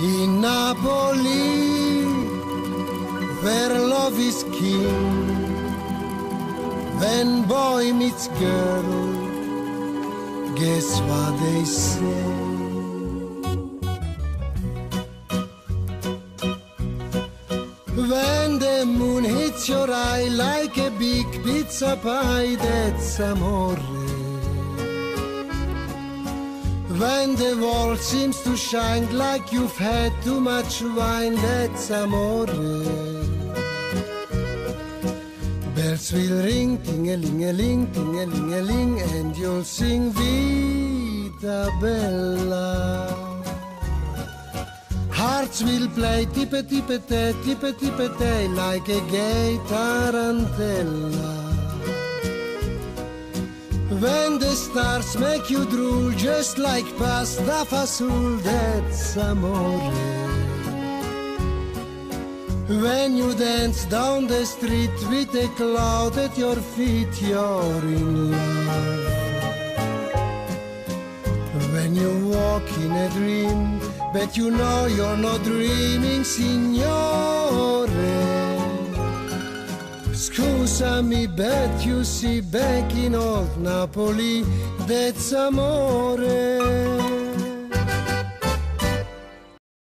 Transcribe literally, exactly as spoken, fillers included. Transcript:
In Napoli, where love is king, when boy meets girl, guess what they say? When the moon hits your eye like a big pizza pie, that's amore. When the world seems to shine like you've had too much wine, that's amore. Bells will ring, ting-a-ling-a-ling, ting-a-ling-a-ling, and you'll sing Vita Bella. Hearts will play tippe-tippe-te, tippe-tippe-te, like a gay tarantella. When the stars make you drool, just like pasta fasul, that's amore. When you dance down the street with a cloud at your feet, you're in love. When you walk in a dream, but you know you're not dreaming, signore. Scusami, but you see, back in old Napoli, that's amore.